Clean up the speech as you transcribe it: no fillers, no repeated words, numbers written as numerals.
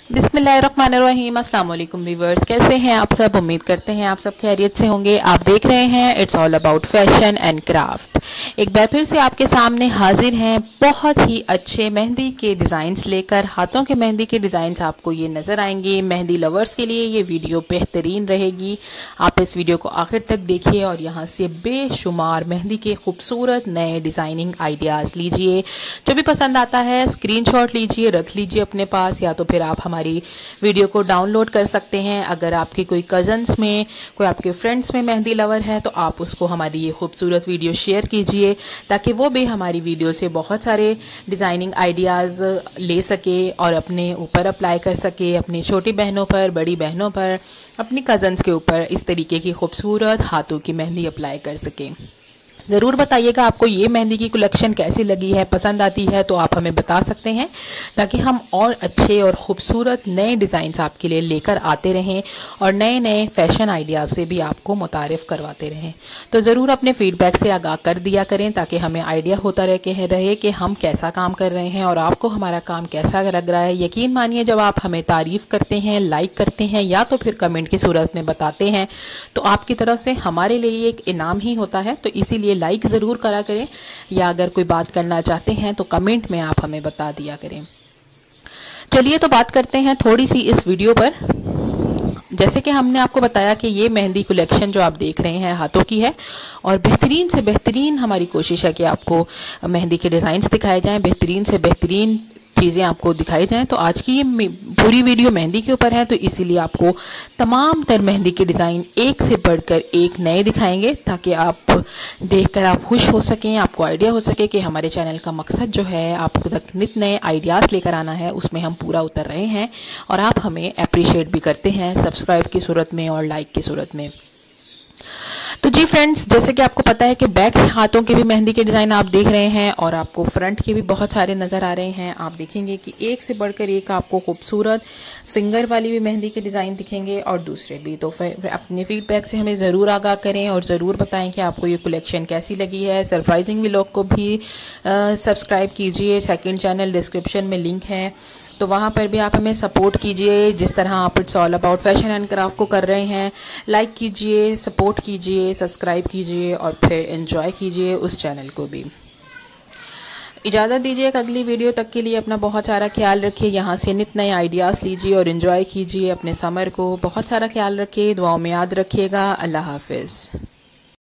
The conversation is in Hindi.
बिस्मिल्लाहिर्रहमानिर्रहीम। अस्सलाम वालेकुम व्यूअर्स, कैसे हैं आप सब। उम्मीद करते हैं आप सब खैरियत से होंगे। आप देख रहे हैं it's all about fashion and craft. एक बार फिर से आपके सामने हाजिर हैं बहुत ही अच्छे मेहंदी के डिज़ाइंस लेकर। हाथों के मेहंदी के डिज़ाइंस आपको ये नज़र आएंगे। मेहंदी लवर्स के लिए ये वीडियो बेहतरीन रहेगी। आप इस वीडियो को आखिर तक देखिए और यहाँ से बेशुमार मेहंदी के खूबसूरत नए डिज़ाइनिंग आइडियाज़ लीजिए। जो भी पसंद आता है स्क्रीनशॉट लीजिए, रख लीजिए अपने पास, या तो फिर आप हमारी वीडियो को डाउनलोड कर सकते हैं। अगर आपके कोई कज़न्स में, कोई आपके फ्रेंड्स में मेहंदी लवर है तो आप उसको हमारी ये खूबसूरत वीडियो शेयर कीजिए ताकि वो भी हमारी वीडियो से बहुत सारे डिज़ाइनिंग आइडियाज़ ले सके और अपने ऊपर अप्लाई कर सके, अपनी छोटी बहनों पर, बड़ी बहनों पर, अपनी कज़न्स के ऊपर इस तरीके की खूबसूरत हाथों की मेहंदी अप्लाई कर सके। ज़रूर बताइएगा आपको ये मेहंदी की कलेक्शन कैसी लगी है, पसंद आती है तो आप हमें बता सकते हैं ताकि हम और अच्छे और ख़ूबसूरत नए डिज़ाइंस आपके लिए लेकर आते रहें और नए नए फ़ैशन आइडियाज़ से भी आपको मुतारिफ़ करवाते रहें। तो ज़रूर अपने फ़ीडबैक से आगाह कर दिया करें ताकि हमें आइडिया होता रहे कि हम कैसा काम कर रहे हैं और आपको हमारा काम कैसा लग रहा है। यकीन मानिए जब आप हमें तारीफ़ करते हैं, लाइक करते हैं या तो फिर कमेंट की सूरत में बताते हैं तो आपकी तरफ से हमारे लिए एक इनाम ही होता है। तो इसीलिए लाइक ज़रूर करा करें, या अगर कोई बात करना चाहते हैं तो कमेंट में आप हमें बता दिया करें। चलिए तो बात करते हैं थोड़ी सी इस वीडियो पर। जैसे कि हमने आपको बताया कि ये मेहंदी कलेक्शन जो आप देख रहे हैं हाथों की है और बेहतरीन से बेहतरीन हमारी कोशिश है कि आपको मेहंदी के डिज़ाइंस दिखाए जाएं, बेहतरीन से बेहतरीन चीज़ें आपको दिखाई जाएं। तो आज की ये पूरी वीडियो मेहंदी के ऊपर है तो इसीलिए आपको तमाम तर मेहंदी के डिज़ाइन एक से बढ़कर एक नए दिखाएंगे ताकि आप देखकर आप खुश हो सकें, आपको आइडिया हो सके कि हमारे चैनल का मकसद जो है आपको तक नित नए आइडियाज़ लेकर आना है, उसमें हम पूरा उतर रहे हैं और आप हमें अप्रिशिएट भी करते हैं सब्सक्राइब की सूरत में और लाइक की सूरत में। तो जी फ्रेंड्स, जैसे कि आपको पता है कि बैक हाथों के भी मेहंदी के डिज़ाइन आप देख रहे हैं और आपको फ्रंट के भी बहुत सारे नज़र आ रहे हैं। आप देखेंगे कि एक से बढ़कर एक आपको खूबसूरत फिंगर वाली भी मेहंदी के डिज़ाइन दिखेंगे और दूसरे भी। तो अपने फीडबैक से हमें ज़रूर आगाह करें और ज़रूर बताएं कि आपको ये कलेक्शन कैसी लगी है। सरप्राइजिंग व्लॉग को भी सब्सक्राइब कीजिए, सेकंड चैनल डिस्क्रिप्शन में लिंक है तो वहाँ पर भी आप हमें सपोर्ट कीजिए जिस तरह आप it's all about fashion and craft को कर रहे हैं। लाइक कीजिए, सपोर्ट कीजिए, सब्सक्राइब कीजिए और फिर एंजॉय कीजिए उस चैनल को भी। इजाज़त दीजिए एक अगली वीडियो तक के लिए अपना बहुत सारा ख्याल रखिए। यहाँ से नित नए आइडियाज़ लीजिए और एंजॉय कीजिए अपने समर को। बहुत सारा ख्याल रखिए, दुआओं में याद रखिएगा। अल्लाह हाफिज़।